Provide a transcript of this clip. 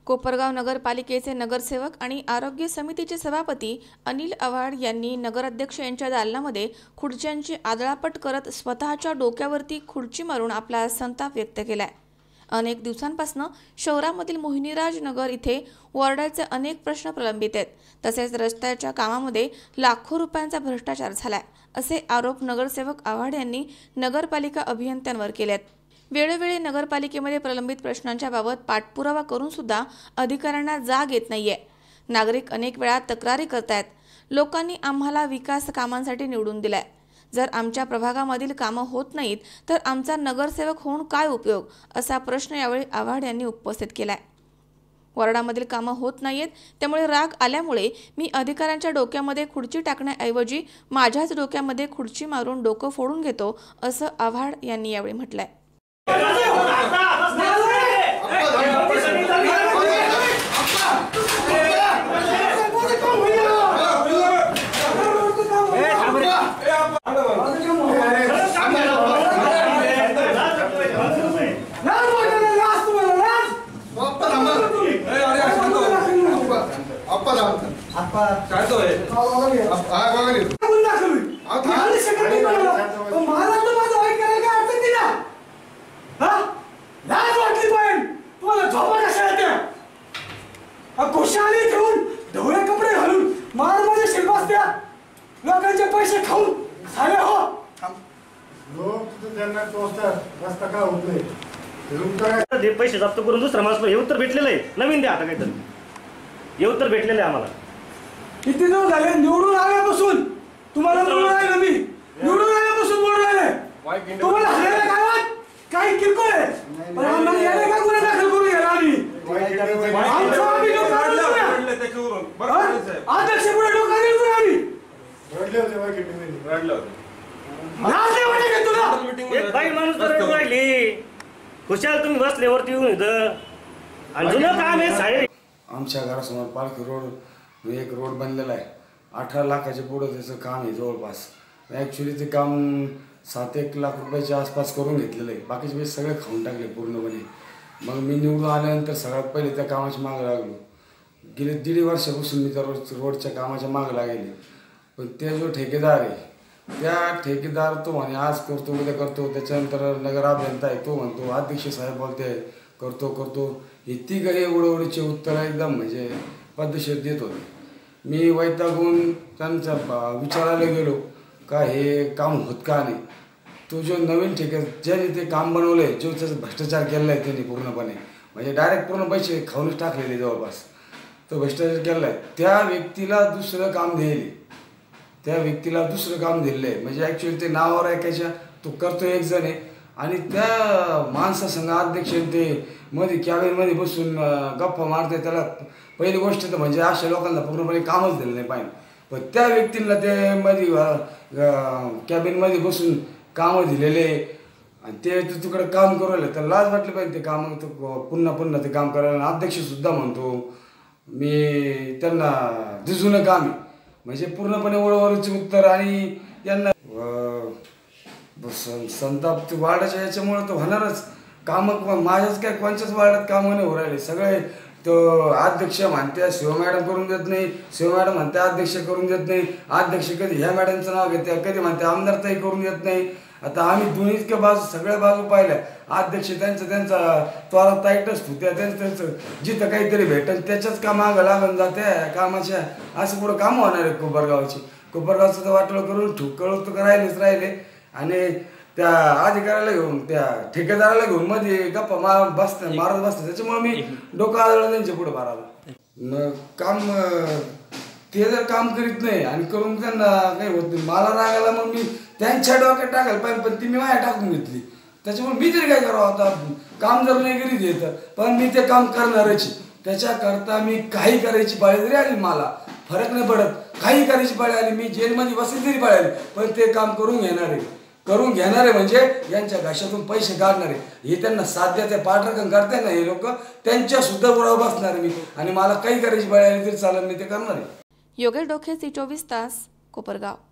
कोपरगाव नगरपालिकेचे नगरसेवक आणि आरोग्य समितीचे सभापती अनिल आव्हाड यांनी नगराध्यक्ष यांच्या दालनामध्ये खुर्च्यांची आदळापट करत स्वतःच्या डोक्यावरती खुर्ची मारून आपला संताप व्यक्त केलाय। अनेक दिवसांपासून शहरामधील मोहिनीराज नगर इथे वॉर्डाचे अनेक प्रश्न प्रलंबित आहेत। तसेच रस्त्याच्या कामामध्ये लाखो रुपयांचा भ्रष्टाचार झालाय असे आरोप नगरसेवक आव्हाड यांनी नगरपालिका अभियंत्यांवर केलेत। वेळोवेळी नगरपालिकेमध्ये प्रलंबित प्रश्नांच्या बाबत पाठपुरावा करून सुद्धा अधिकाऱ्यांना जाग येत नाहीये। नागरिक अनेक वेळा तक्रारी करतायत। लोकांनी आम्हाला विकास कामांसाठी निवडून दिलाय, जर आमच्या प्रभागामधील कामं होत नाहीत तर आमचा नगरसेवक होऊन काय उपयोग, असा प्रश्न यावेळी आव्हाड यांनी उपस्थित केलाय। वॉर्डामधील कामं होत नाहीत, त्यामुळे राग आल्यामुळे मी अधिकाऱ्यांच्या डोक्यामध्ये खुर्ची टाकण्याऐवजी माझ्याच डोक्यामध्ये खुर्ची मारून डोकं फोडून घेतो, असं आव्हाड यांनी यावेळी म्हटलंय। कोशाली घेऊन ढवळे कपडे घालून मारमध्ये शिरपासत्या लोकांचे पैसे खाऊन झाले हो। लोक त्यांना टोचतात, रस्ता का होत नाही, ते पैसे जप्त करून दुसरा माणूस हे उत्तर भेटलेलं आहे। नवीन द्या आता काहीतरी, हे उत्तर भेटलेलं आहे आम्हाला। किती दिवस झाले निवडून आल्यापासून तुम्हाला बोलून राहिलो मी, निवडून आल्यापासून बोलून राहिले तुम्हाला हरलेल्या गावात काही किरकोळ आहे, पण आम्हाला याने काय गुन्हा दाखल करून घ्यायला आम्ही अध्यक्ष पुढे डोका दिलं आम्ही रडले होते रडले होते। एक बाई माणूस रडू राहिली, खुशाल तुम्ही बसल्यावरती येऊन इथं आणि जुनं काम आहे साहेब। आमच्या घरासमोर पालखी रोड एक रोड बनलेला आहे, 18 लाखाच्या पुढं त्याचं काम आहे जवळपास। ॲक्च्युली ते काम 7-1 लाख रुपयाच्या आसपास करून घेतलेलं आहे, बाकीचे पैसे सगळे खाऊन टाकले पूर्णपणे। मग मी निवडून आल्यानंतर सगळ्यात पहिले त्या कामाच्या मागं लागलो। गेले 1.5 वर्षापासून मी त्या रोडच्या कामाच्या मागं लागेल, पण ते जो ठेकेदार आहे त्या ठेकेदार तो म्हणे आज करतो उद्या करतो, त्याच्यानंतर नगर अभियंता आहे तो म्हणतो अध्यक्ष साहेब बोलते करतो हे तिघे उडवडीचे उत्तर एकदम म्हणजे पद्धतशीर देत होते। मी वैतागून त्यांचा विचारायला गेलो का हे काम होत का नाही। तो जो नवीन ठेकेदार ज्याने ते काम बनवलं आहे, जो त्याचा भ्रष्टाचार केला आहे त्यांनी पूर्णपणे म्हणजे डायरेक्ट पूर्ण पैसे खाऊनच टाकलेले जवळपास, तो भ्रष्टाचार केला आहे। त्या व्यक्तीला दुसरं काम दिले, त्या व्यक्तीला दुसरं काम दिलेलं आहे म्हणजे ॲक्च्युली ते नावावर ऐकायच्या तो करतो एक जण आहे आणि त्या माणसासंग अध्यक्ष ते मध्ये कॅबिनमध्ये बसून गप्पा मारते। त्याला पहिली गोष्ट तर म्हणजे अशा लोकांना पूर्णपणे कामच दिलं नाही पाहिजे, पण त्या व्यक्तीला ते मध्ये कॅबिनमध्ये बसून कामं दिलेले आणि ते तिकडे काम करू राहिले तर लाज वाटली पाहिजे ते काम पुन्हा ते काम करायला। अध्यक्षसुद्धा म्हणतो मी त्यांना दिसून काम आहे म्हणजे पूर्णपणे ओळवरचे उत्तर आणि यांना संताप वाढायच्या याच्यामुळे तर होणारच कामं। माझ्याच काय कोणत्याच वाढत कामं नाही हो राहिले सगळे। तो अध्यक्ष म्हणते शिव मॅडम करून देत नाही, शिव मॅडम म्हणते अध्यक्ष करून देत नाही, अध्यक्ष कधी ह्या मॅडमचं नाव घेते, कधी म्हणते आमदारताही करून देत नाही। आता आम्ही दोन्ही इतक्या बाजू सगळ्या बाजू पाहिल्या, अध्यक्ष त्यांचा त्वरा ताईट असतो, त्यांचं जिथं काहीतरी भेटेल त्याच्याच कामागं लागून जाते कामाच्या। असं पुढं कामं होणार आहे कोपरगावचं तर वाटलं करून कळत तर राहिले आणि त्या अधिकाऱ्याला घेऊन त्या ठेकेदाराला घेऊन मध्ये गप्पा मारत बसते त्याच्यामुळे मी डोकं आदळलं त्यांच्या पुढे मारायला। काम ते जर काम करीत नाही आणि करून त्यांना काही होत नाही, मला रागायला मग मी त्यांच्या डोक्यात टाकायला पाहिजे, पण ती मी माझ्या टाकून घेतली। त्याच्यामुळे मी तरी काय करावं आता, काम जर नाही करीत येतं पण मी ते काम करणारच। त्याच्याकरता मी काही करायची पाळी जरी आली मला फरक नाही पडत, काही करायची पाळी आली मी जेलमध्ये बसली तरी पाळी आली, पण ते काम करून घेणारे म्हणजे यांच्या घशातून पैसे काढणारे, हे त्यांना साध्य ते पाठराखण करते ना हे लोक, त्यांच्या सुद्धा उरावर बसणार मी आणि मला काही करायची पाळी आली तरी चालेल मी ते करणार आहे। योगेश डोके, C24 तास, कोपरगाव।